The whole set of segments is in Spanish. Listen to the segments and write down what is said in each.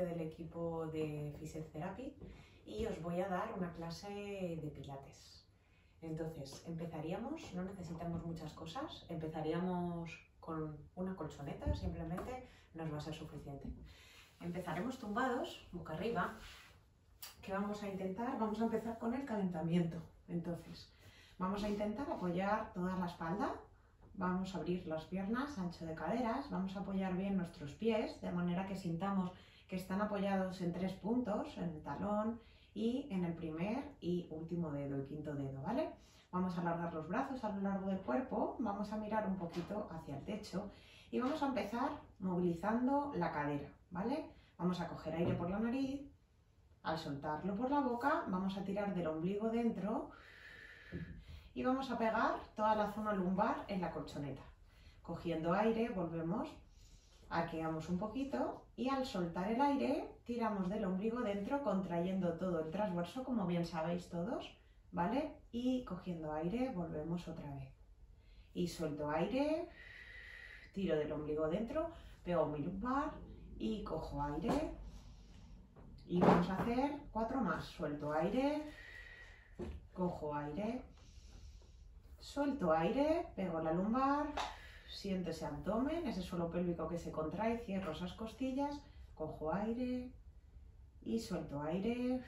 parte del equipo de Physiotherapy y os voy a dar una clase de pilates. Entonces, empezaríamos, no necesitamos muchas cosas, empezaríamos con una colchoneta, simplemente nos va a ser suficiente. Empezaremos tumbados, boca arriba. ¿Qué vamos a intentar? Vamos a empezar con el calentamiento. Entonces, vamos a intentar apoyar toda la espalda. Vamos a abrir las piernas, ancho de caderas, vamos a apoyar bien nuestros pies, de manera que sintamos que están apoyados en 3 puntos, en el talón y en el primer y último dedo, el quinto dedo, ¿vale? Vamos a alargar los brazos a lo largo del cuerpo, vamos a mirar un poquito hacia el techo y vamos a empezar movilizando la cadera, ¿vale? Vamos a coger aire por la nariz, al soltarlo por la boca, vamos a tirar del ombligo dentro y vamos a pegar toda la zona lumbar en la colchoneta. Cogiendo aire, volvemos, arqueamos un poquito y al soltar el aire, tiramos del ombligo dentro, contrayendo todo el transverso, como bien sabéis todos, ¿vale? Y cogiendo aire, volvemos otra vez. Y suelto aire, tiro del ombligo dentro, pego mi lumbar y cojo aire. Y vamos a hacer 4 más. Suelto aire, cojo aire. Suelto aire, pego la lumbar, siento ese abdomen, ese suelo pélvico que se contrae, cierro esas costillas, cojo aire y suelto aire,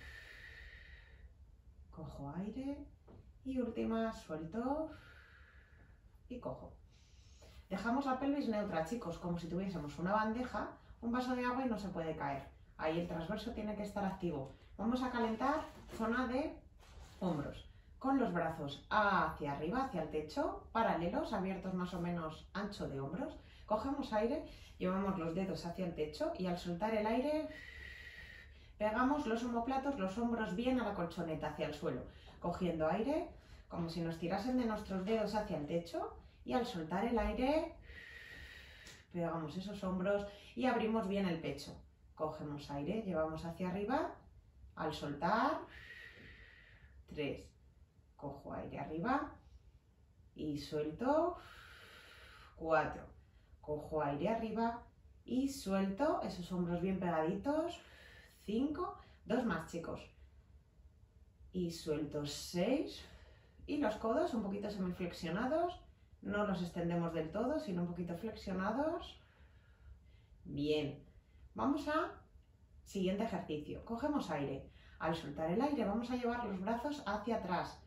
cojo aire y última, suelto y cojo. Dejamos la pelvis neutra, chicos, como si tuviésemos una bandeja, un vaso de agua y no se puede caer. Ahí el transverso tiene que estar activo. Vamos a calentar zona de hombros. Con los brazos hacia arriba, hacia el techo, paralelos, abiertos más o menos ancho de hombros. Cogemos aire, llevamos los dedos hacia el techo y al soltar el aire, pegamos los omóplatos, los hombros bien a la colchoneta, hacia el suelo. Cogiendo aire, como si nos tirasen de nuestros dedos hacia el techo y al soltar el aire, pegamos esos hombros y abrimos bien el pecho. Cogemos aire, llevamos hacia arriba, al soltar, 3. Cojo aire arriba y suelto, 4. Cojo aire arriba y suelto, esos hombros bien pegaditos, 5. 2 más, chicos. Y suelto, 6. Y los codos un poquito semiflexionados, no los extendemos del todo, sino un poquito flexionados. Bien. Vamos a siguiente ejercicio. Cogemos aire. Al soltar el aire vamos a llevar los brazos hacia atrás.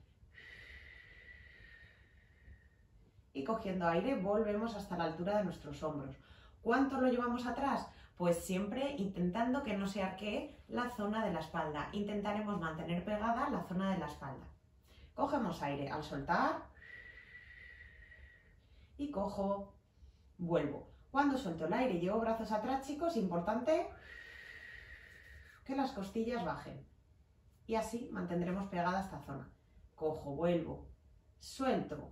Y cogiendo aire volvemos hasta la altura de nuestros hombros. ¿Cuánto lo llevamos atrás? Pues siempre intentando que no se arquee la zona de la espalda. Intentaremos mantener pegada la zona de la espalda. Cogemos aire al soltar y cojo, vuelvo. Cuando suelto el aire y llevo brazos atrás, chicos, importante que las costillas bajen. Y así mantendremos pegada esta zona. Cojo, vuelvo, suelto.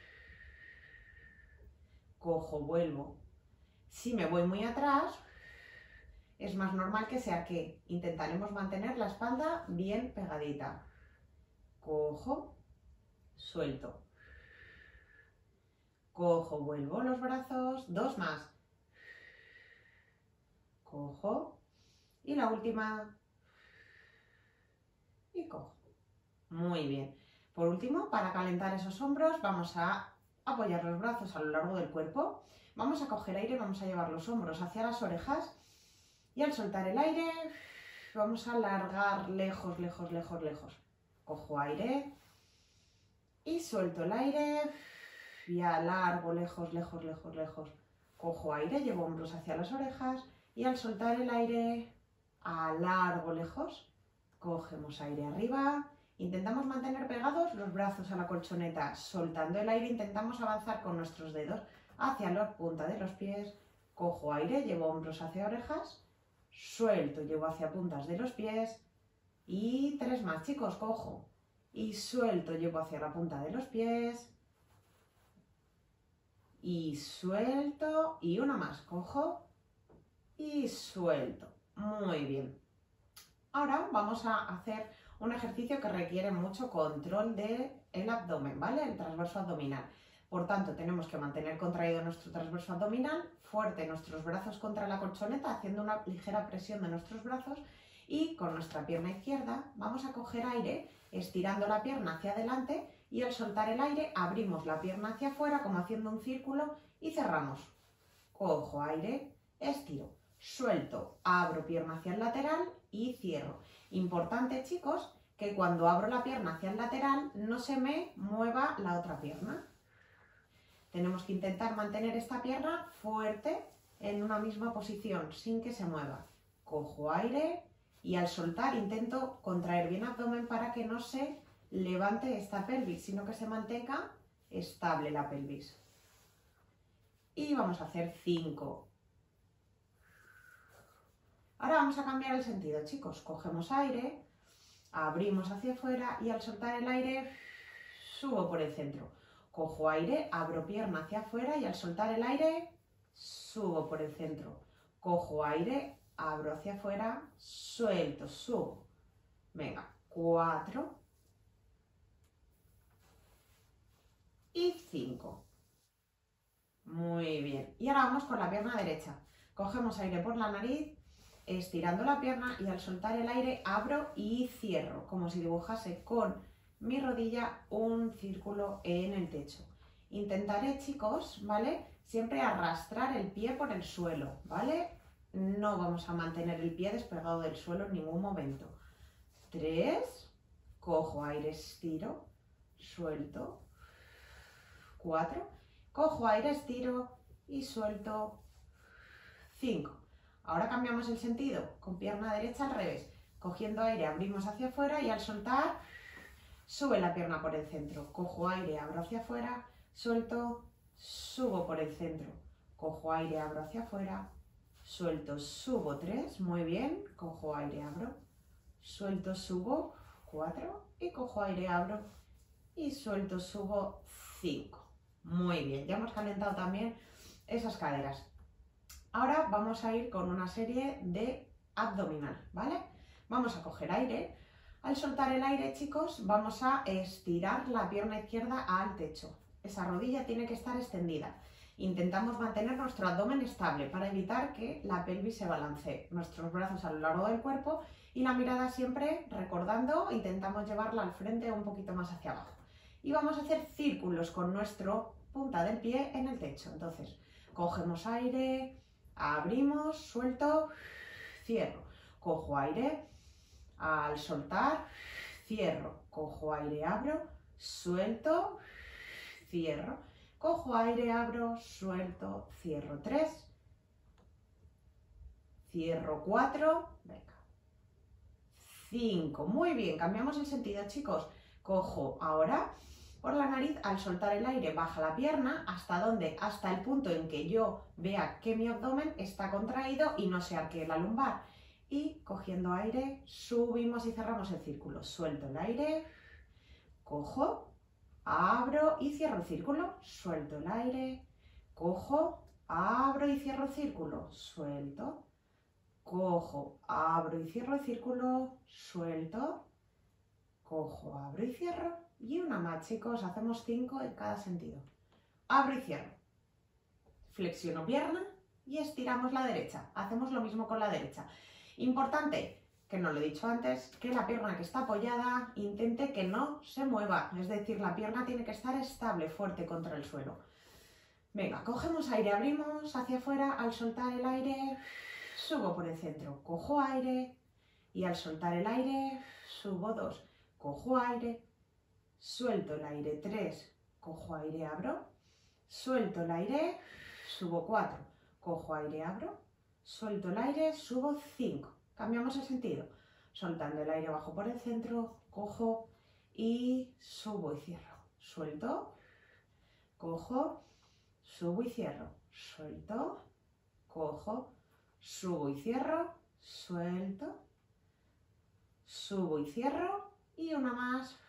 Cojo, vuelvo. Si me voy muy atrás, es más normal que se arquee. Intentaremos mantener la espalda bien pegadita. Cojo, suelto. Cojo, vuelvo los brazos. 2 más. Cojo. Y la última. Y cojo. Muy bien. Por último, para calentar esos hombros, vamos a apoyar los brazos a lo largo del cuerpo. Vamos a coger aire, vamos a llevar los hombros hacia las orejas. Y al soltar el aire, vamos a alargar lejos, lejos, lejos, lejos. Cojo aire. Y suelto el aire. Y alargo lejos, lejos, lejos, lejos. Cojo aire, llevo hombros hacia las orejas. Y al soltar el aire, alargo lejos. Cogemos aire arriba. Intentamos mantener pegados los brazos a la colchoneta. Soltando el aire intentamos avanzar con nuestros dedos hacia la punta de los pies. Cojo aire, llevo hombros hacia orejas. Suelto, llevo hacia puntas de los pies. Y 3 más, chicos. Cojo y suelto, llevo hacia la punta de los pies. Y suelto. Y una más. Cojo y suelto. Muy bien. Ahora vamos a hacer un ejercicio que requiere mucho control del abdomen, ¿vale? El transverso abdominal. Por tanto, tenemos que mantener contraído nuestro transverso abdominal, fuerte nuestros brazos contra la colchoneta, haciendo una ligera presión de nuestros brazos, y con nuestra pierna izquierda vamos a coger aire estirando la pierna hacia adelante, y al soltar el aire abrimos la pierna hacia afuera como haciendo un círculo y cerramos. Cojo aire, estiro, suelto, abro pierna hacia el lateral y cierro. Importante, chicos, que cuando abro la pierna hacia el lateral no se me mueva la otra pierna. Tenemos que intentar mantener esta pierna fuerte en una misma posición sin que se mueva. Cojo aire y al soltar intento contraer bien abdomen para que no se levante esta pelvis, sino que se mantenga estable la pelvis. Y vamos a hacer 5. Ahora vamos a cambiar el sentido, chicos. Cogemos aire, abrimos hacia afuera y al soltar el aire subo por el centro. Cojo aire, abro pierna hacia afuera y al soltar el aire subo por el centro. Cojo aire, abro hacia afuera, suelto, subo. Venga, 4 y 5. Muy bien. Y ahora vamos con la pierna derecha. Cogemos aire por la nariz, estirando la pierna y al soltar el aire abro y cierro, como si dibujase con mi rodilla un círculo en el techo. Intentaré, chicos, ¿vale? Siempre arrastrar el pie por el suelo, ¿vale? No vamos a mantener el pie despegado del suelo en ningún momento. 3, cojo aire, estiro, suelto. 4, cojo aire, estiro y suelto. 5. Ahora cambiamos el sentido, con pierna derecha al revés. Cogiendo aire abrimos hacia afuera y al soltar sube la pierna por el centro. Cojo aire, abro hacia afuera, suelto, subo por el centro. Cojo aire, abro hacia afuera, suelto, subo. 3, muy bien. Cojo aire, abro, suelto, subo. 4 y cojo aire, abro y suelto, subo. 5. Muy bien, ya hemos calentado también esas caderas. Ahora vamos a ir con una serie de abdominal, ¿vale? Vamos a coger aire. Al soltar el aire, chicos, vamos a estirar la pierna izquierda al techo. Esa rodilla tiene que estar extendida. Intentamos mantener nuestro abdomen estable para evitar que la pelvis se balancee. Nuestros brazos a lo largo del cuerpo y la mirada siempre recordando, intentamos llevarla al frente un poquito más hacia abajo. Y vamos a hacer círculos con nuestra punta del pie en el techo. Entonces, cogemos aire, abrimos, suelto, cierro. Cojo aire, al soltar, cierro. Cojo aire, abro, suelto, cierro. Cojo aire, abro, suelto, cierro. 3, cierro. 4, venga. 5, muy bien, cambiamos el sentido, chicos. Cojo ahora por la nariz, al soltar el aire baja la pierna, ¿hasta dónde? Hasta el punto en que yo vea que mi abdomen está contraído y no se arquee la lumbar. Y cogiendo aire, subimos y cerramos el círculo. Suelto el aire, cojo, abro y cierro el círculo. Suelto el aire, cojo, abro y cierro el círculo. Suelto, cojo, abro y cierro el círculo. Suelto, cojo, abro y cierro. Y una más, chicos, hacemos 5 en cada sentido. Abro y cierro. Flexiono pierna y estiramos la derecha. Hacemos lo mismo con la derecha. Importante, que no lo he dicho antes, que la pierna que está apoyada intente que no se mueva. Es decir, la pierna tiene que estar estable, fuerte contra el suelo. Venga, cogemos aire, abrimos hacia afuera. Al soltar el aire, subo por el centro. Cojo aire y al soltar el aire, subo. 2. Cojo aire. Suelto el aire, 3, cojo aire, abro, suelto el aire, subo. 4, cojo aire, abro, suelto el aire, subo. 5, cambiamos el sentido, soltando el aire bajo por el centro, cojo y subo y cierro, suelto, cojo, subo y cierro, suelto, cojo, subo y cierro, suelto, subo y cierro y una más.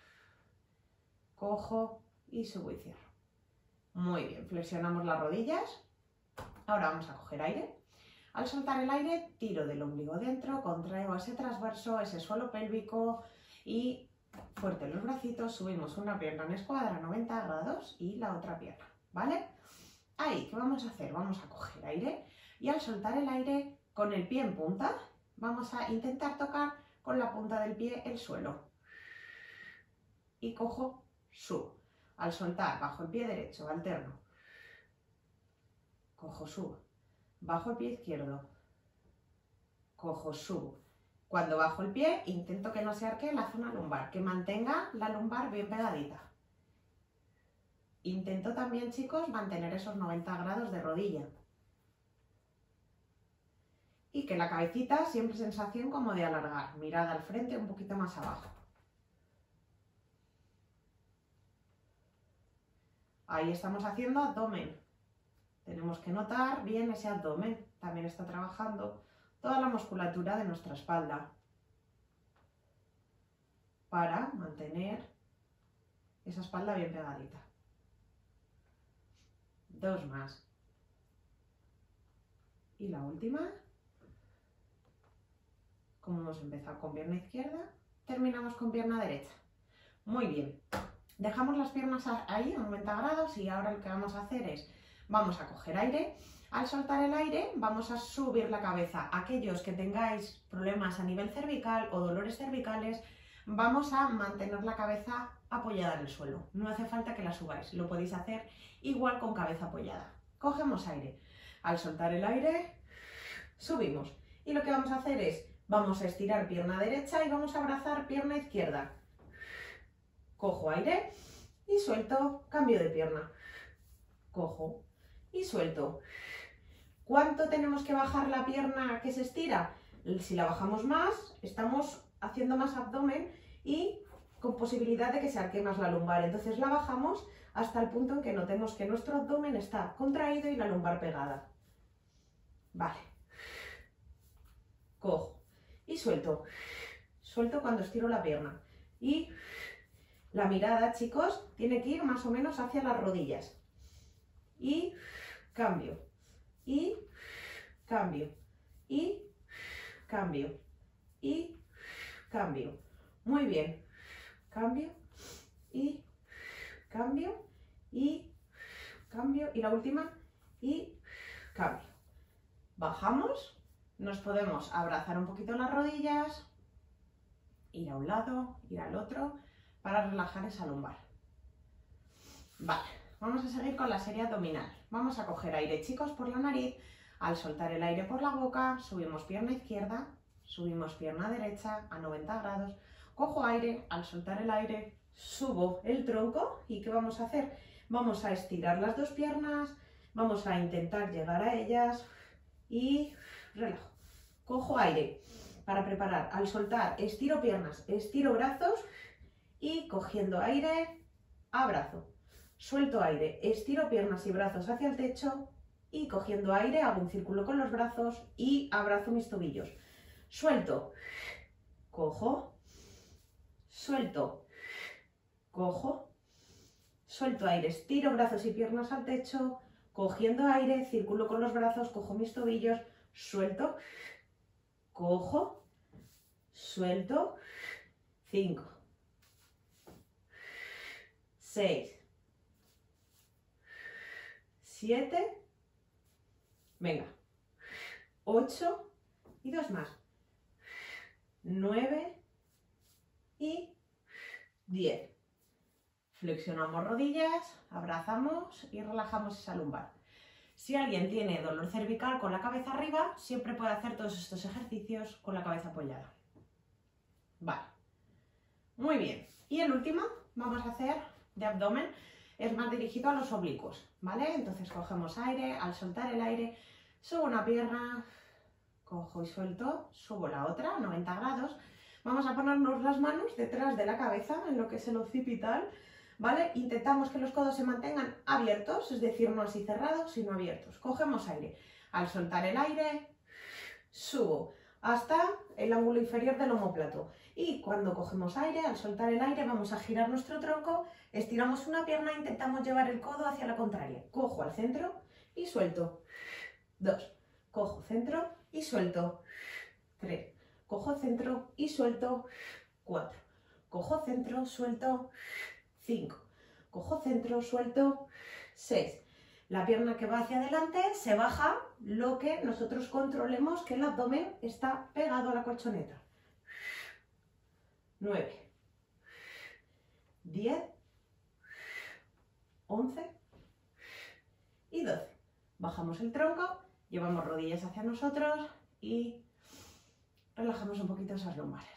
Cojo y subo y cierro. Muy bien, flexionamos las rodillas. Ahora vamos a coger aire. Al soltar el aire, tiro del ombligo dentro, contraigo ese transverso, ese suelo pélvico y Fuerte los bracitos, subimos una pierna en escuadra a 90 grados y la otra pierna, ¿vale? Ahí, ¿qué vamos a hacer? Vamos a coger aire y al soltar el aire con el pie en punta, vamos a intentar tocar con la punta del pie el suelo. Y cojo, subo. Al soltar, bajo el pie derecho, alterno. Cojo, subo. Bajo el pie izquierdo. Cojo, subo. Cuando bajo el pie, intento que no se arque la zona lumbar, que mantenga la lumbar bien pegadita. Intento también, chicos, mantener esos 90 grados de rodilla. Y que la cabecita siempre sensación como de alargar, mirada al frente, un poquito más abajo. Ahí estamos haciendo abdomen. Tenemos que notar bien ese abdomen. También está trabajando toda la musculatura de nuestra espalda para mantener esa espalda bien pegadita. 2 más. Y la última. Como hemos empezado con pierna izquierda, terminamos con pierna derecha. Muy bien. Dejamos las piernas ahí a 90 grados y ahora lo que vamos a hacer es, vamos a coger aire. Al soltar el aire vamos a subir la cabeza. Aquellos que tengáis problemas a nivel cervical o dolores cervicales, vamos a mantener la cabeza apoyada en el suelo. No hace falta que la subáis, lo podéis hacer igual con cabeza apoyada. Cogemos aire. Al soltar el aire, subimos. Y lo que vamos a hacer es, vamos a estirar pierna derecha y vamos a abrazar pierna izquierda. Cojo aire y suelto, cambio de pierna. Cojo y suelto. ¿Cuánto tenemos que bajar la pierna que se estira? Si la bajamos más, estamos haciendo más abdomen y con posibilidad de que se arque más la lumbar. Entonces la bajamos hasta el punto en que notemos que nuestro abdomen está contraído y la lumbar pegada. Vale. Cojo y suelto. Suelto cuando estiro la pierna. Y la mirada, chicos, tiene que ir más o menos hacia las rodillas. Y cambio. Y cambio. Y cambio. Y cambio. Muy bien. Cambio. Y cambio. Y cambio. Y la última. Y cambio. Bajamos. Nos podemos abrazar un poquito las rodillas. Ir a un lado. Ir al otro. Para relajar esa lumbar. Vale, vamos a seguir con la serie abdominal. Vamos a coger aire, chicos, por la nariz. Al soltar el aire por la boca, subimos pierna izquierda, subimos pierna derecha a 90 grados. Cojo aire, al soltar el aire, subo el tronco. ¿Y qué vamos a hacer? Vamos a estirar las dos piernas, vamos a intentar llegar a ellas y relajo. Cojo aire para preparar. Al soltar, estiro piernas, estiro brazos. Y cogiendo aire, abrazo. Suelto aire, estiro piernas y brazos hacia el techo y cogiendo aire hago un círculo con los brazos y abrazo mis tobillos. Suelto, cojo, suelto, cojo, suelto aire, estiro brazos y piernas al techo, cogiendo aire, círculo con los brazos, cojo mis tobillos, suelto, cojo, suelto, 5. 6, 7, venga, 8 y 2 más, 9 y 10. Flexionamos rodillas, abrazamos y relajamos esa lumbar. Si alguien tiene dolor cervical con la cabeza arriba, siempre puede hacer todos estos ejercicios con la cabeza apoyada. Vale, muy bien. Y el último vamos a hacer de abdomen, es más dirigido a los oblicuos, ¿vale? Entonces cogemos aire, al soltar el aire, subo una pierna, cojo y suelto, subo la otra a 90 grados. Vamos a ponernos las manos detrás de la cabeza, en lo que es el occipital, ¿vale? Intentamos que los codos se mantengan abiertos, es decir, no así cerrados, sino abiertos. Cogemos aire, al soltar el aire, subo hasta el ángulo inferior del omóplato. Y cuando cogemos aire, al soltar el aire, vamos a girar nuestro tronco, estiramos una pierna e intentamos llevar el codo hacia la contraria. Cojo al centro y suelto. 2. Cojo centro y suelto. 3. Cojo centro y suelto. 4. cojo centro, suelto, 5, cojo centro, suelto, 6. La pierna que va hacia adelante se baja lo que nosotros controlemos que el abdomen está pegado a la colchoneta. 9, 10, 11 y 12. Bajamos el tronco, llevamos rodillas hacia nosotros y relajamos un poquito esas lumbares.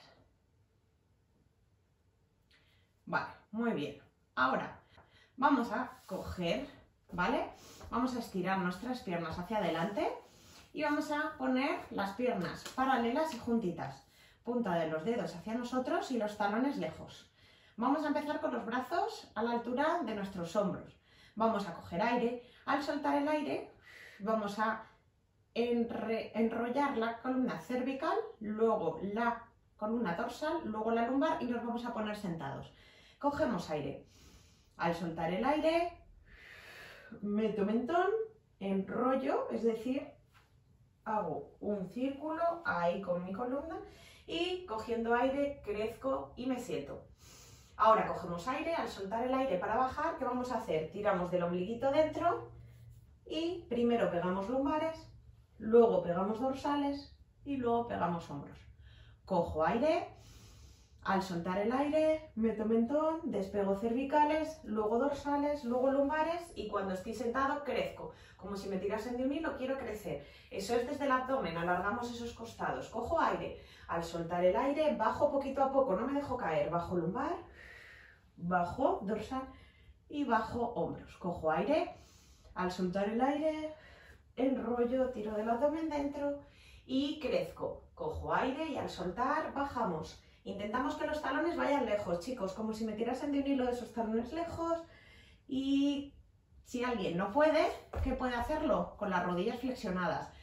Vale, muy bien. Ahora vamos a coger, ¿vale? Vamos a estirar nuestras piernas hacia adelante y vamos a poner las piernas paralelas y juntitas. Punta de los dedos hacia nosotros y los talones lejos. Vamos a empezar con los brazos a la altura de nuestros hombros. Vamos a coger aire. Al soltar el aire, vamos a enrollar la columna cervical, luego la columna dorsal, luego la lumbar y nos vamos a poner sentados. Cogemos aire. Al soltar el aire, meto mentón, enrollo, es decir, hago un círculo ahí con mi columna y cogiendo aire crezco y me siento. Ahora cogemos aire, al soltar el aire para bajar, ¿qué vamos a hacer? Tiramos del ombliguito dentro y primero pegamos lumbares, luego pegamos dorsales y luego pegamos hombros. Cojo aire, al soltar el aire, meto mentón, despego cervicales, luego dorsales, luego lumbares y cuando estoy sentado crezco. Como si me tirasen de un hilo, quiero crecer. Eso es desde el abdomen, alargamos esos costados. Cojo aire, al soltar el aire, bajo poquito a poco, no me dejo caer, bajo lumbar, bajo dorsal y bajo hombros. Cojo aire, al soltar el aire, enrollo, tiro del abdomen dentro y crezco. Cojo aire y al soltar bajamos. Intentamos que los talones vayan lejos, chicos, como si me tirasen de un hilo de esos talones lejos. Y si alguien no puede, ¿qué puede hacerlo? Con las rodillas flexionadas.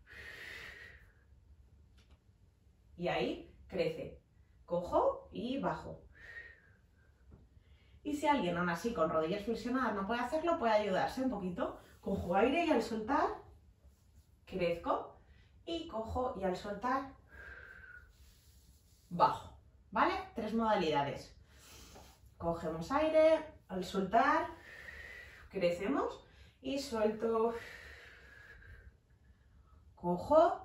Y ahí crece. Cojo y bajo. Y si alguien aún así con rodillas flexionadas no puede hacerlo, puede ayudarse un poquito. Cojo aire y al soltar crezco y cojo y al soltar bajo. ¿Vale? 3 modalidades. Cogemos aire, al soltar crecemos y suelto. Cojo,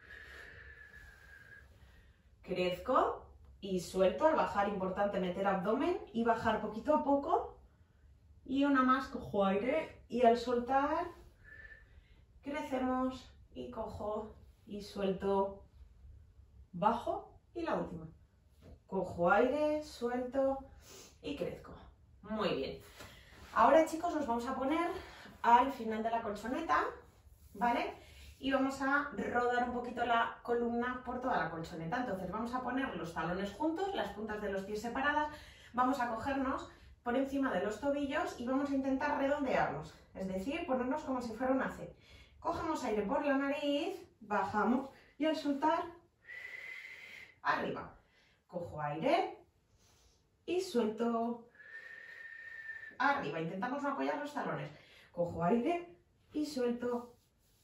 crezco y suelto. Al bajar, importante meter abdomen y bajar poquito a poco. Y una más, cojo aire y al soltar crecemos y cojo y suelto, bajo y la última. Cojo aire, suelto y crezco. Muy bien. Ahora, chicos, nos vamos a poner al final de la colchoneta, ¿vale? Y vamos a rodar un poquito la columna por toda la colchoneta. Entonces vamos a poner los talones juntos, las puntas de los pies separadas, vamos a cogernos por encima de los tobillos y vamos a intentar redondearnos, es decir, ponernos como si fuera una C. Cogemos aire por la nariz, bajamos y al soltar, arriba. Cojo aire y suelto, arriba. Intentamos no apoyar los talones. Cojo aire y suelto,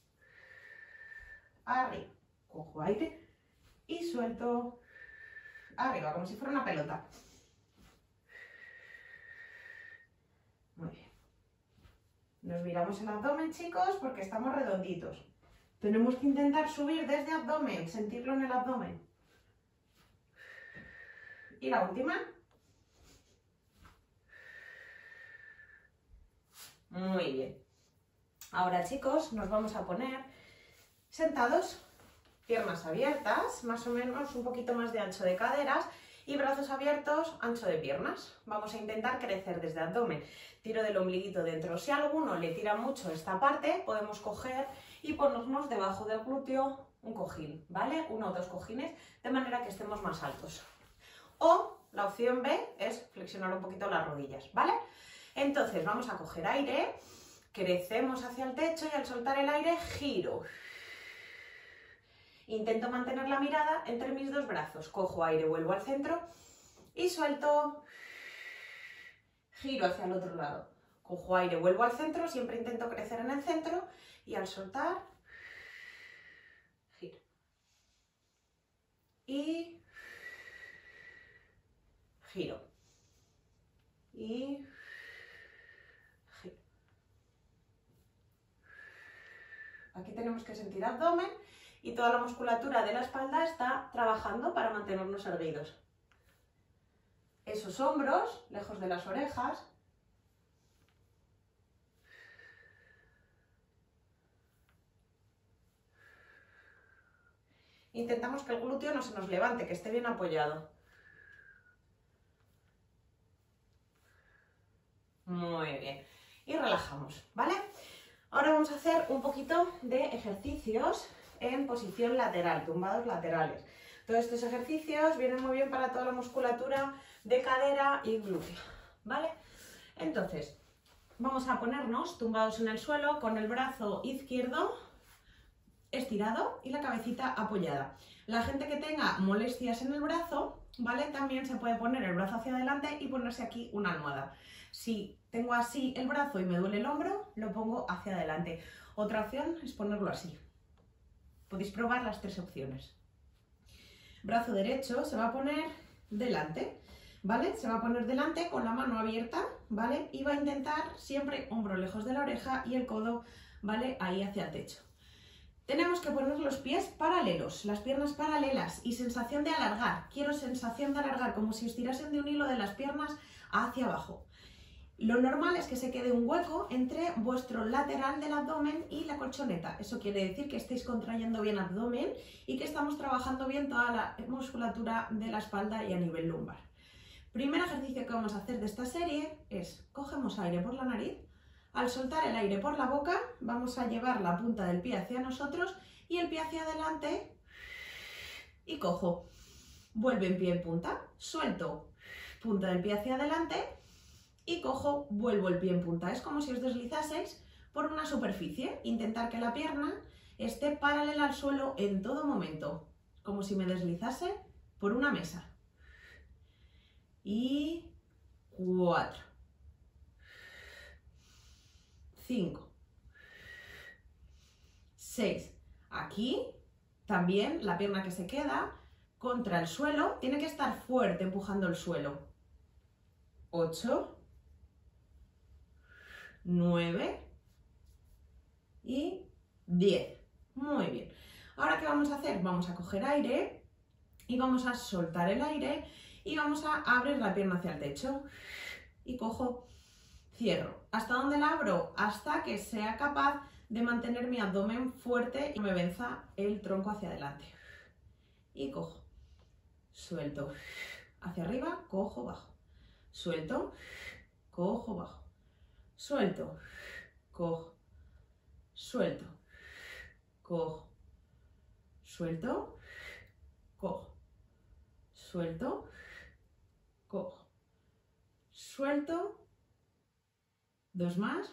arriba. Cojo aire y suelto, arriba, como si fuera una pelota. Muy bien. Nos miramos el abdomen, chicos, porque estamos redonditos. Tenemos que intentar subir desde abdomen, sentirlo en el abdomen. Y la última. Muy bien. Ahora, chicos, nos vamos a poner sentados, piernas abiertas, más o menos un poquito más de ancho de caderas y brazos abiertos, ancho de piernas. Vamos a intentar crecer desde abdomen. Tiro del ombliguito dentro. Si a alguno le tira mucho esta parte, podemos coger y ponernos debajo del glúteo un cojín, ¿vale? 1 o 2 cojines, de manera que estemos más altos. O la opción B es flexionar un poquito las rodillas, ¿vale? Entonces vamos a coger aire, crecemos hacia el techo y al soltar el aire giro. Intento mantener la mirada entre mis 2 brazos. Cojo aire, vuelvo al centro y suelto. Giro hacia el otro lado. Cojo aire, vuelvo al centro, siempre intento crecer en el centro y al soltar, giro. Y giro. Y giro. Aquí tenemos que sentir abdomen y toda la musculatura de la espalda está trabajando para mantenernos erguidos. Esos hombros, lejos de las orejas. Intentamos que el glúteo no se nos levante, que esté bien apoyado. Muy bien. Y relajamos, ¿vale? Ahora vamos a hacer un poquito de ejercicios en posición lateral, tumbados laterales. Todos estos ejercicios vienen muy bien para toda la musculatura de cadera y glúteo, ¿vale? Entonces, vamos a ponernos tumbados en el suelo con el brazo izquierdo estirado y la cabecita apoyada. La gente que tenga molestias en el brazo, ¿vale? También se puede poner el brazo hacia adelante y ponerse aquí una almohada. Si tengo así el brazo y me duele el hombro, lo pongo hacia adelante. Otra opción es ponerlo así. Podéis probar las tres opciones. Brazo derecho se va a poner delante, ¿vale? Se va a poner delante con la mano abierta, ¿vale? Y va a intentar siempre hombro lejos de la oreja y el codo, ¿vale? Ahí hacia el techo. Tenemos que poner los pies paralelos, las piernas paralelas y sensación de alargar. Quiero sensación de alargar, como si os tirasen de un hilo de las piernas hacia abajo. Lo normal es que se quede un hueco entre vuestro lateral del abdomen y la colchoneta. Eso quiere decir que estéis contrayendo bien abdomen y que estamos trabajando bien toda la musculatura de la espalda y a nivel lumbar. Primer ejercicio que vamos a hacer de esta serie es, cogemos aire por la nariz. Al soltar el aire por la boca, vamos a llevar la punta del pie hacia nosotros y el pie hacia adelante y cojo. Vuelve en pie en punta, suelto, punta del pie hacia adelante y cojo, vuelvo el pie en punta. Es como si os deslizaseis por una superficie. Intentar que la pierna esté paralela al suelo en todo momento, como si me deslizase por una mesa. Y 4. 5, 6, aquí también la pierna que se queda contra el suelo tiene que estar fuerte empujando el suelo. 8, 9 y 10. Muy bien. Ahora, ¿qué vamos a hacer? Vamos a coger aire y vamos a soltar el aire y vamos a abrir la pierna hacia el techo. Y cojo, cierro. ¿Hasta dónde la abro? Hasta que sea capaz de mantener mi abdomen fuerte y me venza el tronco hacia adelante. Y cojo, suelto, hacia arriba, cojo, bajo, suelto, cojo, bajo, suelto, cojo, suelto, cojo, suelto, cojo, suelto, cojo, suelto. 2 más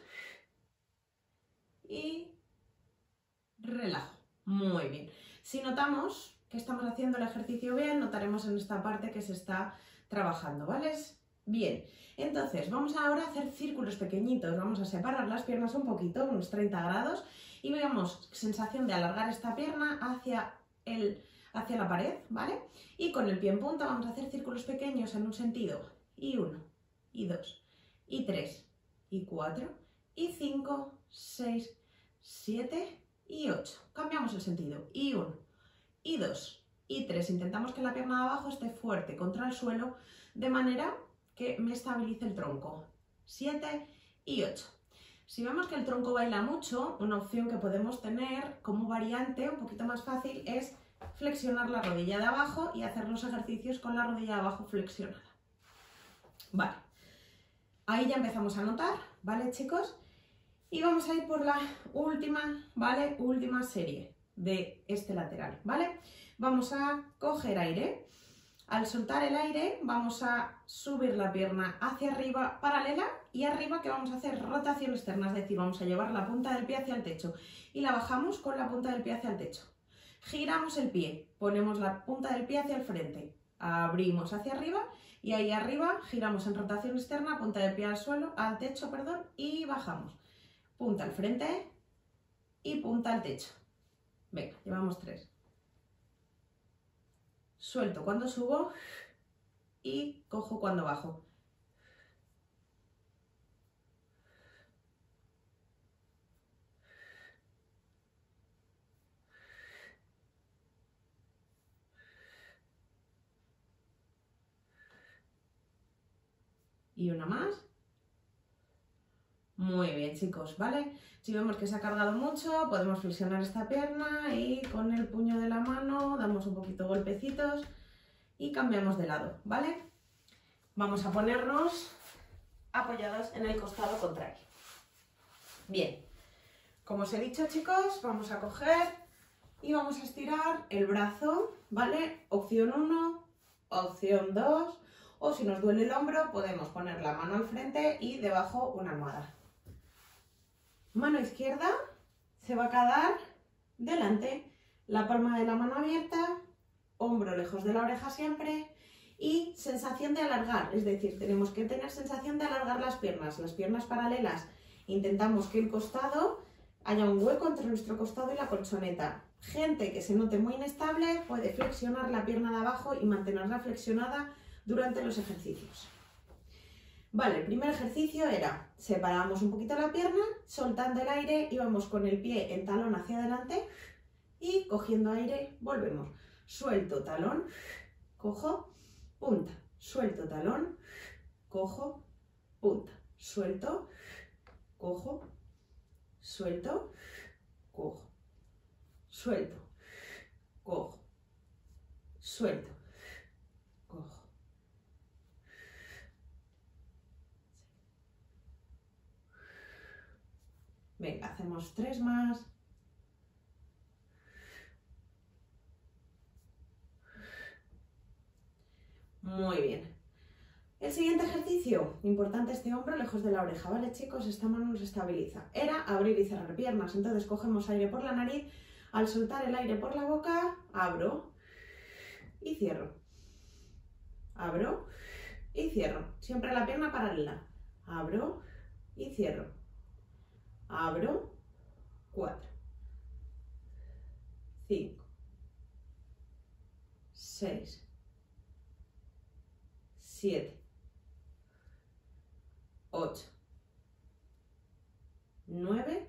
y relajo. Muy bien. Si notamos que estamos haciendo el ejercicio bien, notaremos en esta parte que se está trabajando, ¿vale? Bien. Entonces, vamos ahora a hacer círculos pequeñitos. Vamos a separar las piernas un poquito, unos 30 grados, y veamos sensación de alargar esta pierna hacia la pared, ¿vale? Y con el pie en punta vamos a hacer círculos pequeños en un sentido. Y 1, y 2, y 3, y 4, y 5, 6, 7 y 8. Cambiamos el sentido. Y 1, y 2, y 3. Intentamos que la pierna de abajo esté fuerte contra el suelo, de manera que me estabilice el tronco. 7 y 8. Si vemos que el tronco baila mucho, una opción que podemos tener como variante un poquito más fácil es flexionar la rodilla de abajo y hacer los ejercicios con la rodilla de abajo flexionada. Vale. Ahí ya empezamos a notar, ¿vale, chicos? Y vamos a ir por la última, ¿vale? Última serie de este lateral, ¿vale? Vamos a coger aire. Al soltar el aire vamos a subir la pierna hacia arriba paralela y arriba que vamos a hacer rotación externa, es decir, vamos a llevar la punta del pie hacia el techo y la bajamos con la punta del pie hacia el techo. Giramos el pie, ponemos la punta del pie hacia el frente, abrimos hacia arriba y ahí arriba giramos en rotación externa, punta del pie al suelo, al techo, perdón, y bajamos. Punta al frente y punta al techo. Venga, llevamos 3. Suelto cuando subo y cojo cuando bajo. Y una más. Muy bien, chicos, ¿vale? Si vemos que se ha cargado mucho, podemos flexionar esta pierna y con el puño de la mano damos un poquito golpecitos y cambiamos de lado, ¿vale? Vamos a ponernos apoyados en el costado contrario. Bien, como os he dicho, chicos, vamos a coger y vamos a estirar el brazo, ¿vale? Opción 1, opción 2, o si nos duele el hombro, podemos poner la mano al frente y debajo una almohada. Mano izquierda se va a quedar delante, la palma de la mano abierta, hombro lejos de la oreja siempre y sensación de alargar, es decir, tenemos que tener sensación de alargar las piernas paralelas. Intentamos que el costado haya un hueco entre nuestro costado y la colchoneta. Gente que se note muy inestable puede flexionar la pierna de abajo y mantenerla flexionada durante los ejercicios. Vale, el primer ejercicio era, separamos un poquito la pierna, soltando el aire y vamos con el pie en talón hacia adelante y cogiendo aire volvemos. Suelto talón, cojo, punta, suelto talón, cojo, punta, suelto, cojo, suelto, cojo, suelto, cojo, suelto, cojo. Venga, hacemos 3 más. Muy bien. El siguiente ejercicio, importante este hombro lejos de la oreja, ¿vale, chicos? Esta mano nos estabiliza. Era abrir y cerrar piernas, entonces cogemos aire por la nariz, al soltar el aire por la boca, abro y cierro. Abro y cierro. Siempre la pierna paralela. Abro y cierro. Abro, 4, 5, 6, 7, 8, 9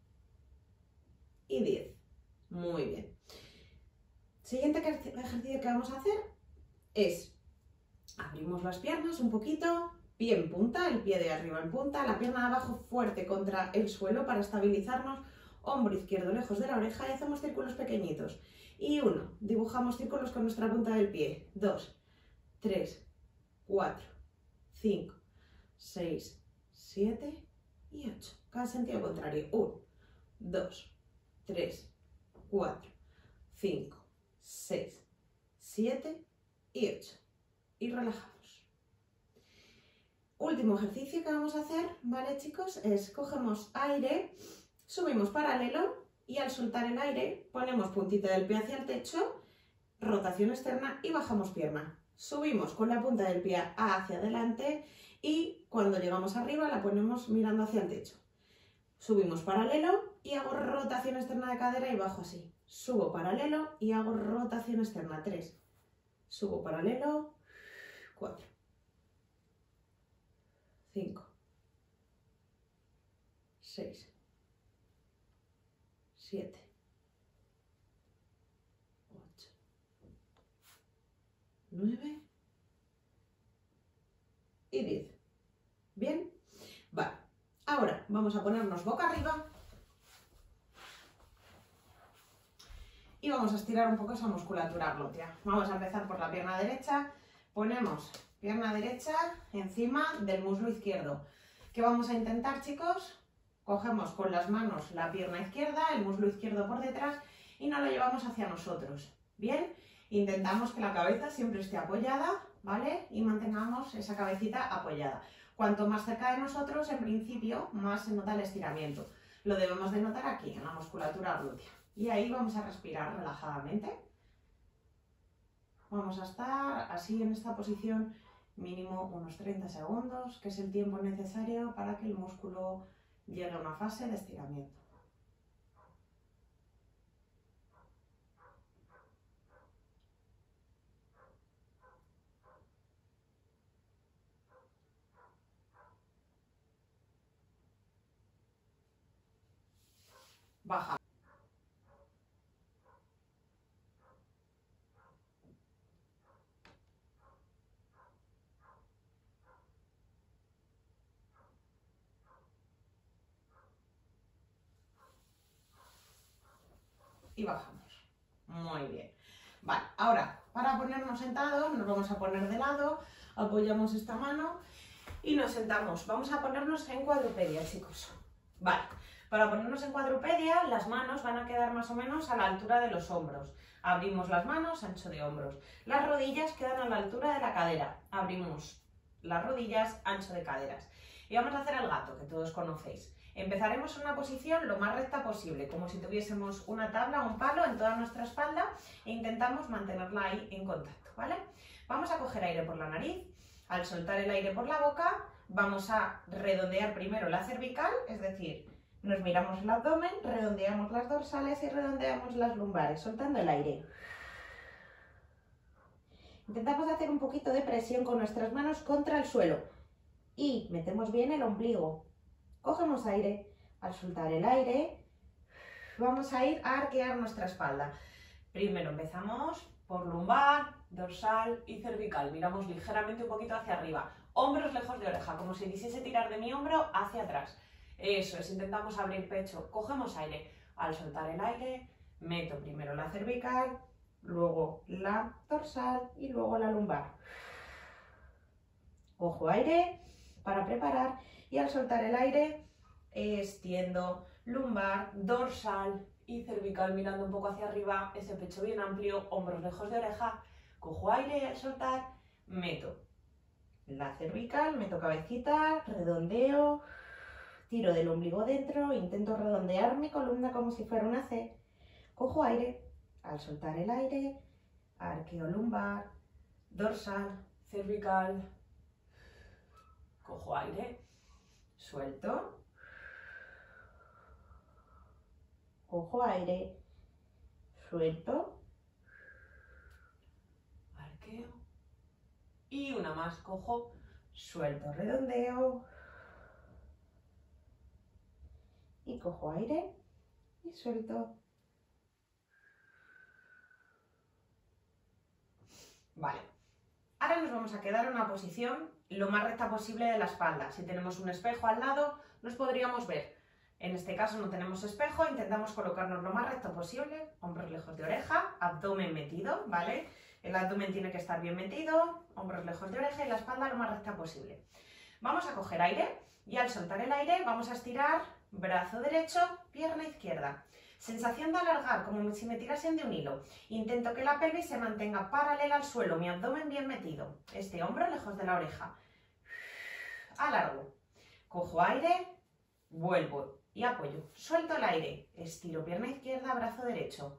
y 10. Muy bien. Siguiente ejercicio que vamos a hacer es, abrimos las piernas un poquito, pie en punta, el pie de arriba en punta, la pierna de abajo fuerte contra el suelo para estabilizarnos, hombro izquierdo lejos de la oreja y hacemos círculos pequeñitos. Y 1, dibujamos círculos con nuestra punta del pie. 2, 3, 4, 5, 6, 7 y 8. Cada sentido contrario. 1, 2, 3, 4, 5, 6, 7 y 8. Y relajamos. Último ejercicio que vamos a hacer, ¿vale, chicos? Es cogemos aire, subimos paralelo y al soltar el aire ponemos puntita del pie hacia el techo, rotación externa y bajamos pierna. Subimos con la punta del pie hacia adelante y cuando llegamos arriba la ponemos mirando hacia el techo. Subimos paralelo y hago rotación externa de cadera y bajo así. Subo paralelo y hago rotación externa. 3. Subo paralelo. 4. 5. 6. 7. 8. 9 y 10. ¿Bien? Vale. Ahora vamos a ponernos boca arriba y vamos a estirar un poco esa musculatura glútea. Vamos a empezar por la pierna derecha. Ponemos pierna derecha encima del muslo izquierdo. ¿Qué vamos a intentar, chicos? Cogemos con las manos la pierna izquierda, el muslo izquierdo por detrás y nos lo llevamos hacia nosotros. ¿Bien? Intentamos que la cabeza siempre esté apoyada, ¿vale? Y mantengamos esa cabecita apoyada. Cuanto más cerca de nosotros, en principio, más se nota el estiramiento. Lo debemos de notar aquí, en la musculatura glútea. Y ahí vamos a respirar relajadamente. Vamos a estar así en esta posición mínimo unos 30 segundos, que es el tiempo necesario para que el músculo llegue a una fase de estiramiento. baja. Y bajamos. Muy bien. Vale, ahora, para ponernos sentados, nos vamos a poner de lado, apoyamos esta mano y nos sentamos. Vamos a ponernos en cuadrupedia, chicos. Vale, para ponernos en cuadrupedia, las manos van a quedar más o menos a la altura de los hombros. Abrimos las manos, ancho de hombros. Las rodillas quedan a la altura de la cadera. Abrimos las rodillas, ancho de caderas. Y vamos a hacer el gato, que todos conocéis. Empezaremos en una posición lo más recta posible, como si tuviésemos una tabla o un palo en toda nuestra espalda e intentamos mantenerla ahí en contacto, ¿vale? Vamos a coger aire por la nariz, al soltar el aire por la boca vamos a redondear primero la cervical, es decir, nos miramos el abdomen, redondeamos las dorsales y redondeamos las lumbares, soltando el aire. Intentamos hacer un poquito de presión con nuestras manos contra el suelo y metemos bien el ombligo. Cogemos aire, al soltar el aire vamos a ir a arquear nuestra espalda. Primero empezamos por lumbar, dorsal y cervical. Miramos ligeramente un poquito hacia arriba. Hombros lejos de oreja, como si quisiese tirar de mi hombro hacia atrás. Eso es, intentamos abrir pecho. Cogemos aire. Al soltar el aire, meto primero la cervical, luego la dorsal y luego la lumbar. Cojo aire para preparar y al soltar el aire extiendo lumbar, dorsal y cervical mirando un poco hacia arriba, ese pecho bien amplio, hombros lejos de oreja. Cojo aire y al soltar meto la cervical, meto cabecita, redondeo, tiro del ombligo dentro, intento redondear mi columna como si fuera una C. Cojo aire, al soltar el aire, arqueo lumbar, dorsal, cervical. Cojo aire, suelto, cojo aire, suelto, arqueo y una más, cojo, suelto, redondeo y cojo aire y suelto. Vale, ahora nos vamos a quedar en una posición lo más recta posible de la espalda. Si tenemos un espejo al lado, nos podríamos ver. En este caso no tenemos espejo, intentamos colocarnos lo más recto posible, hombros lejos de oreja, abdomen metido, ¿vale? El abdomen tiene que estar bien metido, hombros lejos de oreja y la espalda lo más recta posible. Vamos a coger aire y al soltar el aire vamos a estirar brazo derecho, pierna izquierda. Sensación de alargar, como si me tirasen de un hilo. Intento que la pelvis se mantenga paralela al suelo, mi abdomen bien metido. Este hombro lejos de la oreja. Alargo. Cojo aire, vuelvo y apoyo. Suelto el aire, estiro pierna izquierda, brazo derecho.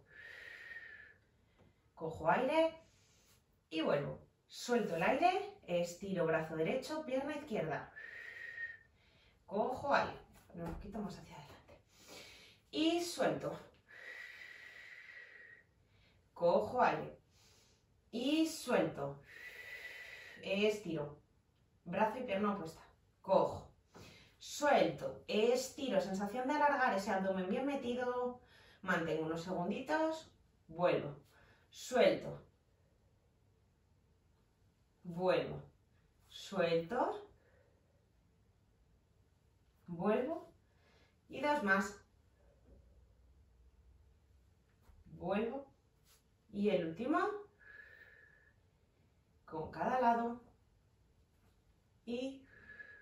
Cojo aire y vuelvo. Suelto el aire, estiro brazo derecho, pierna izquierda. Cojo aire. Un poquito más hacia adelante. Y suelto. Cojo aire. Y suelto. Estiro. Brazo y pierna opuesta. Cojo. Suelto. Estiro. Sensación de alargar ese abdomen bien metido. Mantengo unos segunditos. Vuelvo. Suelto. Vuelvo. Suelto. Vuelvo. Y dos más. Vuelvo. Y el último. Con cada lado. Y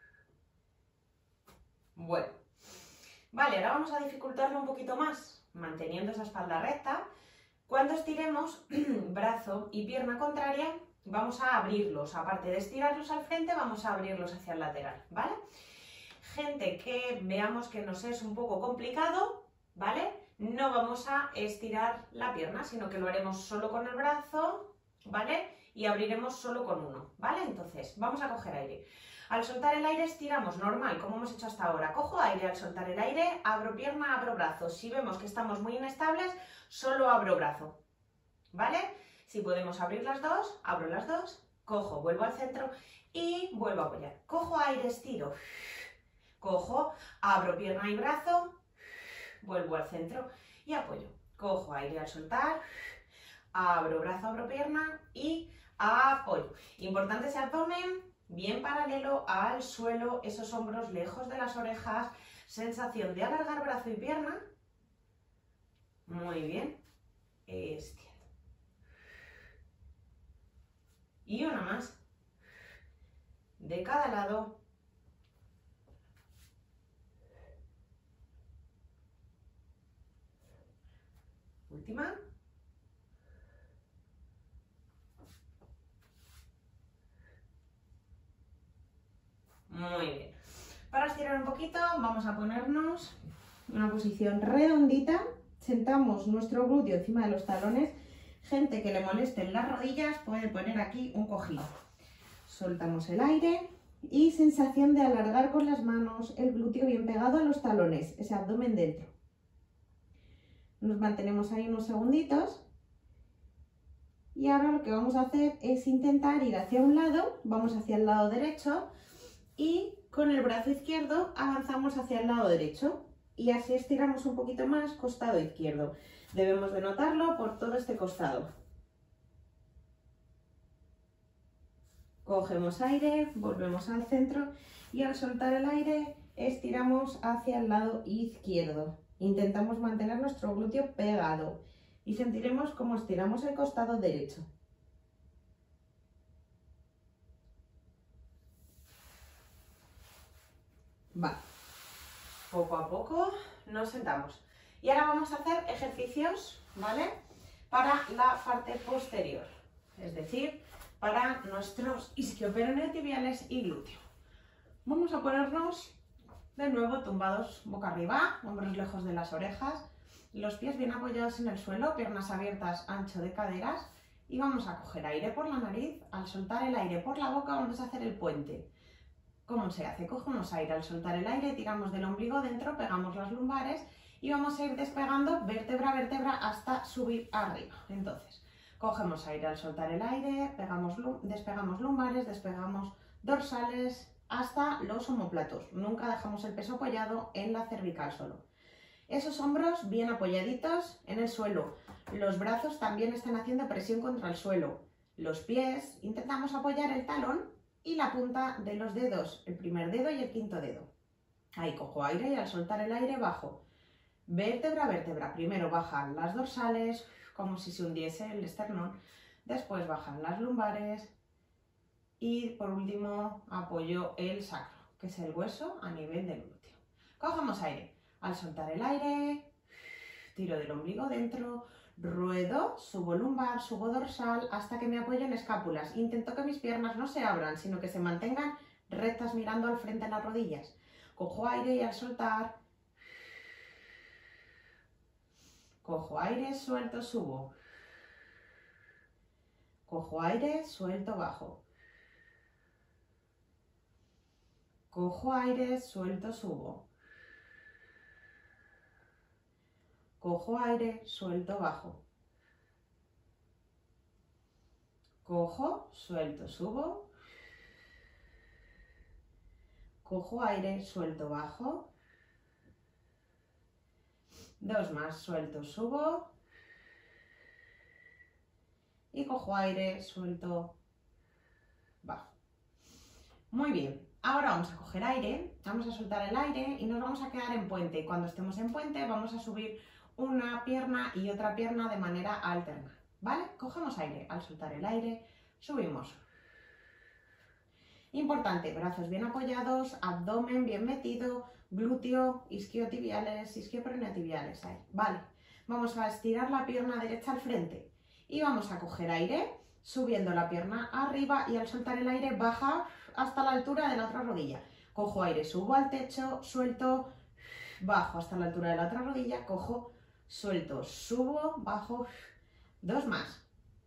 vuelvo. Vale, ahora vamos a dificultarlo un poquito más, manteniendo esa espalda recta. Cuando estiremos brazo y pierna contraria, vamos a abrirlos. Aparte de estirarlos al frente, vamos a abrirlos hacia el lateral, ¿vale? Gente que veamos que nos es un poco complicado, ¿vale? No vamos a estirar la pierna, sino que lo haremos solo con el brazo, ¿vale? Y abriremos solo con uno, ¿vale? Entonces, vamos a coger aire. Al soltar el aire estiramos normal, como hemos hecho hasta ahora. Cojo aire, al soltar el aire, abro pierna, abro brazo. Si vemos que estamos muy inestables, solo abro brazo, ¿vale? Si podemos abrir las dos, abro las dos, cojo, vuelvo al centro y vuelvo a apoyar. Cojo aire, estiro. Cojo, abro pierna y brazo, vuelvo al centro y apoyo. Cojo aire al soltar, abro brazo, abro pierna y apoyo. Importante ese abdomen bien paralelo al suelo, esos hombros lejos de las orejas, sensación de alargar brazo y pierna. Muy bien, extiendo. Y una más, de cada lado. Última. Muy bien. Para estirar un poquito vamos a ponernos en una posición redondita. Sentamos nuestro glúteo encima de los talones. Gente que le molesten las rodillas puede poner aquí un cojín. Soltamos el aire y sensación de alargar con las manos el glúteo bien pegado a los talones, ese abdomen dentro. Nos mantenemos ahí unos segunditos. Y ahora lo que vamos a hacer es intentar ir hacia un lado, vamos hacia el lado derecho y con el brazo izquierdo avanzamos hacia el lado derecho y así estiramos un poquito más costado izquierdo. Debemos de notarlo por todo este costado. Cogemos aire, volvemos al centro y al soltar el aire estiramos hacia el lado izquierdo. Intentamos mantener nuestro glúteo pegado y sentiremos cómo estiramos el costado derecho. Vale, poco a poco nos sentamos. Y ahora vamos a hacer ejercicios, ¿vale? Para la parte posterior, es decir, para nuestros isquioperoneotibiales y glúteo. Vamos a ponernos de nuevo tumbados boca arriba, hombros lejos de las orejas, los pies bien apoyados en el suelo, piernas abiertas, ancho de caderas y vamos a coger aire por la nariz. Al soltar el aire por la boca vamos a hacer el puente. ¿Cómo se hace? Cogemos aire, al soltar el aire tiramos del ombligo dentro, pegamos las lumbares y vamos a ir despegando vértebra a vértebra hasta subir arriba. Entonces, cogemos aire al soltar el aire, despegamos lumbares, despegamos dorsales hasta los omóplatos. Nunca dejamos el peso apoyado en la cervical solo. Esos hombros bien apoyaditos en el suelo. Los brazos también están haciendo presión contra el suelo. Los pies, intentamos apoyar el talón y la punta de los dedos, el primer dedo y el quinto dedo. Ahí cojo aire y al soltar el aire bajo. Vértebra a vértebra. Primero bajan las dorsales, como si se hundiese el esternón. Después bajan las lumbares. Y por último apoyo el sacro, que es el hueso a nivel del glúteo. Cogemos aire. Al soltar el aire, tiro del ombligo dentro, ruedo, subo lumbar, subo dorsal hasta que me apoyo en escápulas. Intento que mis piernas no se abran, sino que se mantengan rectas mirando al frente en las rodillas. Cojo aire y al soltar, cojo aire, suelto, subo. Cojo aire, suelto, bajo. Cojo aire, suelto, subo. Cojo aire, suelto, bajo. Cojo, suelto, subo. Cojo aire, suelto, bajo. Dos más, suelto, subo. Y cojo aire, suelto, bajo. Muy bien. Ahora vamos a coger aire, vamos a soltar el aire y nos vamos a quedar en puente. Cuando estemos en puente vamos a subir una pierna y otra pierna de manera alterna, ¿vale? Cogemos aire, al soltar el aire, subimos. Importante, brazos bien apoyados, abdomen bien metido, glúteo, isquiotibiales, isquioperoneotibiales, ahí, ¿vale? Vamos a estirar la pierna derecha al frente y vamos a coger aire, subiendo la pierna arriba y al soltar el aire baja hasta la altura de la otra rodilla. Cojo aire, subo al techo, suelto, bajo hasta la altura de la otra rodilla, cojo, suelto, subo, bajo, dos más.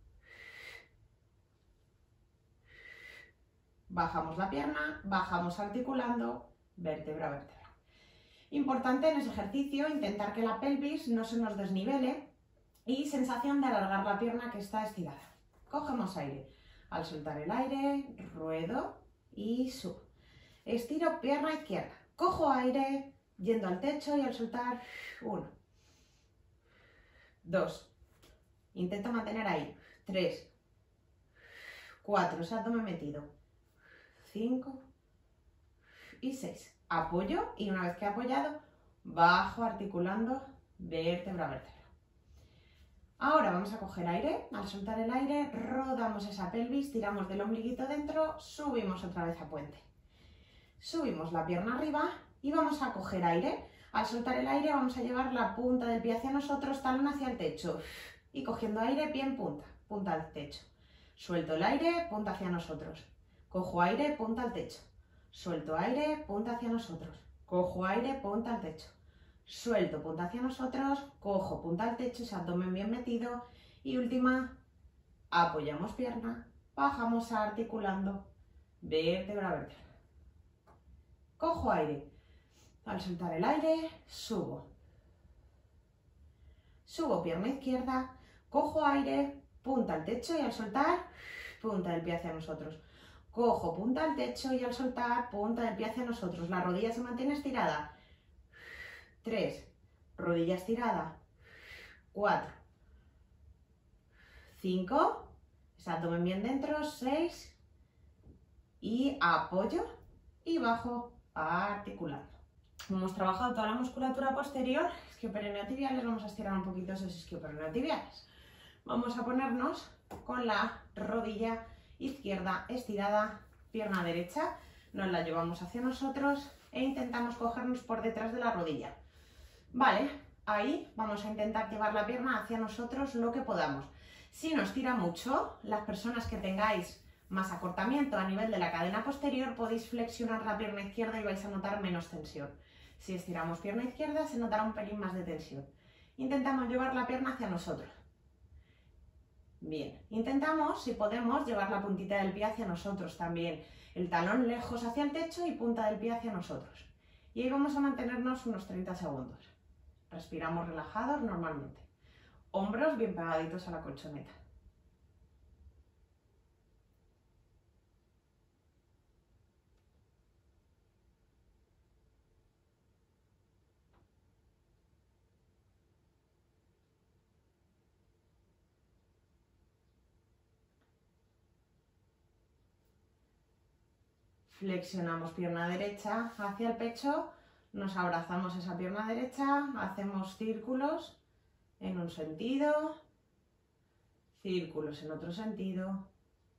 Bajamos la pierna, bajamos articulando, vértebra a vértebra. Importante en ese ejercicio intentar que la pelvis no se nos desnivele y sensación de alargar la pierna que está estirada. Cogemos aire. Al soltar el aire, ruedo y subo. Estiro pierna izquierda. Cojo aire, yendo al techo y al soltar, 1, 2, intenta mantener ahí, 3, 4, ese abdomen metido, 5 y 6. Apoyo y una vez que he apoyado, bajo articulando vértebra a vértebra. Ahora vamos a coger aire, al soltar el aire rodamos esa pelvis, tiramos del ombliguito dentro, subimos otra vez a puente. Subimos la pierna arriba y vamos a coger aire. Al soltar el aire vamos a llevar la punta del pie hacia nosotros, talón hacia el techo. Y cogiendo aire, pie en punta, punta al techo. Suelto el aire, punta hacia nosotros. Cojo aire, punta al techo. Suelto aire, punta hacia nosotros. Cojo aire, punta al techo. Suelto, punta hacia nosotros, cojo, punta al techo, ese abdomen bien metido. Y última, apoyamos pierna, bajamos articulando, vértebra a vértebra. Cojo aire. Al soltar el aire, subo. Subo pierna izquierda, cojo aire, punta al techo y al soltar, punta del pie hacia nosotros. Cojo punta al techo y al soltar, punta del pie hacia nosotros. La rodilla se mantiene estirada. 3, rodilla estirada, 4, 5, ese abdomen bien dentro, 6 y apoyo y bajo articulando. Hemos trabajado toda la musculatura posterior, isquioperoneotibiales, vamos a estirar un poquito esos isquioperoneotibiales. Vamos a ponernos con la rodilla izquierda estirada, pierna derecha, nos la llevamos hacia nosotros e intentamos cogernos por detrás de la rodilla. Vale, ahí vamos a intentar llevar la pierna hacia nosotros lo que podamos. Si nos tira mucho, las personas que tengáis más acortamiento a nivel de la cadena posterior, podéis flexionar la pierna izquierda y vais a notar menos tensión. Si estiramos pierna izquierda, se notará un pelín más de tensión. Intentamos llevar la pierna hacia nosotros. Bien, intentamos, si podemos, llevar la puntita del pie hacia nosotros también. El talón lejos hacia el techo y punta del pie hacia nosotros. Y ahí vamos a mantenernos unos 30 segundos. Respiramos relajados normalmente. Hombros bien pegaditos a la colchoneta. Flexionamos pierna derecha hacia el pecho, nos abrazamos esa pierna derecha, hacemos círculos en un sentido, círculos en otro sentido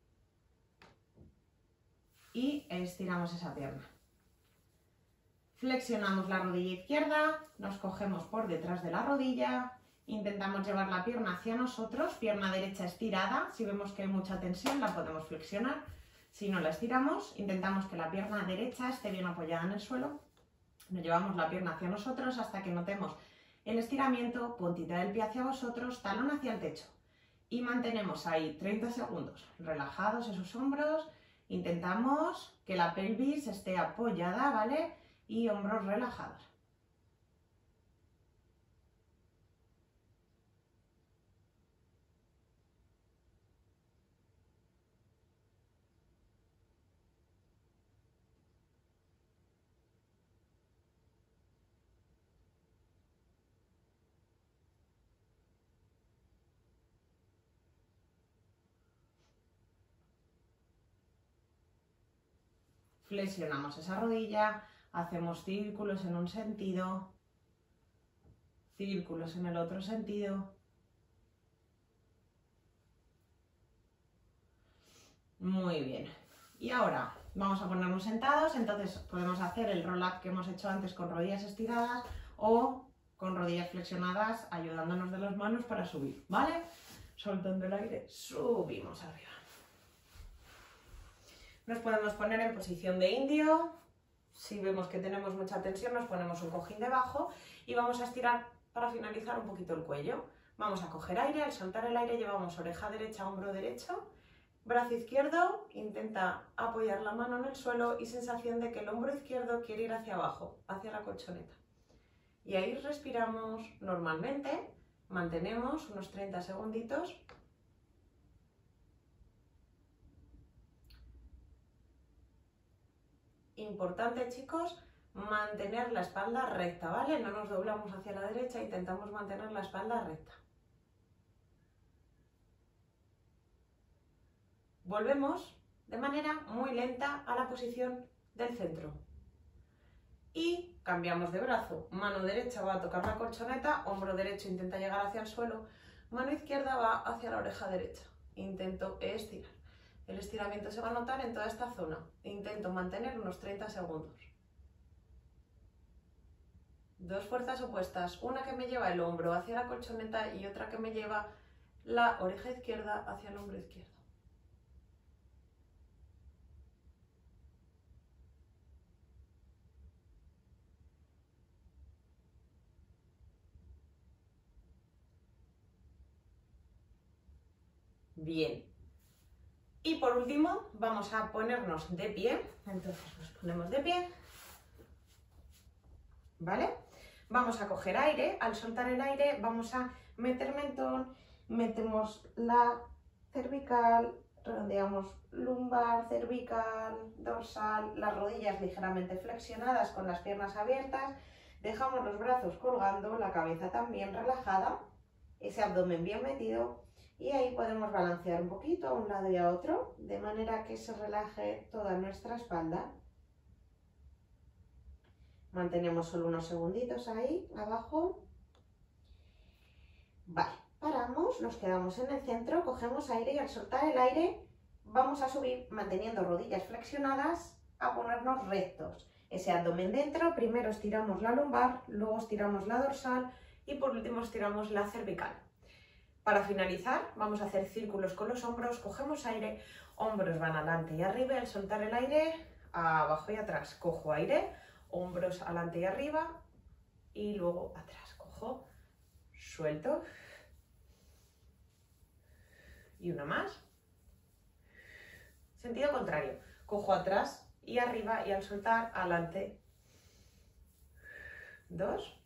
y estiramos esa pierna. Flexionamos la rodilla izquierda, nos cogemos por detrás de la rodilla, intentamos llevar la pierna hacia nosotros, pierna derecha estirada, si vemos que hay mucha tensión la podemos flexionar. Si no la estiramos, intentamos que la pierna derecha esté bien apoyada en el suelo. Nos llevamos la pierna hacia nosotros hasta que notemos el estiramiento, puntita del pie hacia vosotros, talón hacia el techo. Y mantenemos ahí 30 segundos, relajados esos hombros. Intentamos que la pelvis esté apoyada, ¿vale? Y hombros relajados. Flexionamos esa rodilla, hacemos círculos en un sentido, círculos en el otro sentido. Muy bien. Y ahora vamos a ponernos sentados, entonces podemos hacer el roll-up que hemos hecho antes con rodillas estiradas o con rodillas flexionadas ayudándonos de las manos para subir, ¿vale? Soltando el aire, subimos arriba. Nos podemos poner en posición de indio. Si vemos que tenemos mucha tensión, nos ponemos un cojín debajo y vamos a estirar para finalizar un poquito el cuello. Vamos a coger aire, al soltar el aire llevamos oreja derecha, hombro derecho, brazo izquierdo, intenta apoyar la mano en el suelo y sensación de que el hombro izquierdo quiere ir hacia abajo, hacia la colchoneta. Y ahí respiramos normalmente, mantenemos unos 30 segunditos. Importante, chicos, mantener la espalda recta, ¿vale? No nos doblamos hacia la derecha, intentamos mantener la espalda recta. Volvemos de manera muy lenta a la posición del centro. Y cambiamos de brazo. Mano derecha va a tocar la colchoneta, hombro derecho intenta llegar hacia el suelo, mano izquierda va hacia la oreja derecha. Intento estirar. El estiramiento se va a notar en toda esta zona. Intento mantener unos 30 segundos. Dos fuerzas opuestas, una que me lleva el hombro hacia la colchoneta y otra que me lleva la oreja izquierda hacia el hombro izquierdo. Bien. Y por último vamos a ponernos de pie. Entonces nos ponemos de pie. ¿Vale? Vamos a coger aire. Al soltar el aire vamos a meter mentón, metemos la cervical, redondeamos lumbar, cervical, dorsal, las rodillas ligeramente flexionadas con las piernas abiertas. Dejamos los brazos colgando, la cabeza también relajada, ese abdomen bien metido. Y ahí podemos balancear un poquito a un lado y a otro, de manera que se relaje toda nuestra espalda. Mantenemos solo unos segunditos ahí, abajo. Vale, paramos, nos quedamos en el centro, cogemos aire y al soltar el aire vamos a subir manteniendo rodillas flexionadas a ponernos rectos. Ese abdomen dentro, primero estiramos la lumbar, luego estiramos la dorsal y por último estiramos la cervical. Para finalizar, vamos a hacer círculos con los hombros, cogemos aire, hombros van adelante y arriba, al soltar el aire, abajo y atrás, cojo aire, hombros adelante y arriba y luego atrás, cojo, suelto y una más. Sentido contrario, cojo atrás y arriba y al soltar, adelante, 2,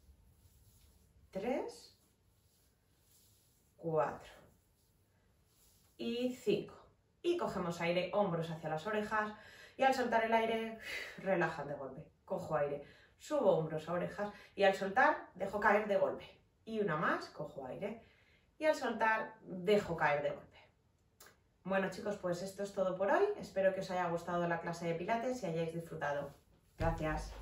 3, 4 y 5. Y cogemos aire, hombros hacia las orejas y al soltar el aire, relajan de golpe. Cojo aire, subo hombros a orejas y al soltar, dejo caer de golpe. Y una más, cojo aire y al soltar, dejo caer de golpe. Bueno chicos, pues esto es todo por hoy. Espero que os haya gustado la clase de pilates y hayáis disfrutado. Gracias.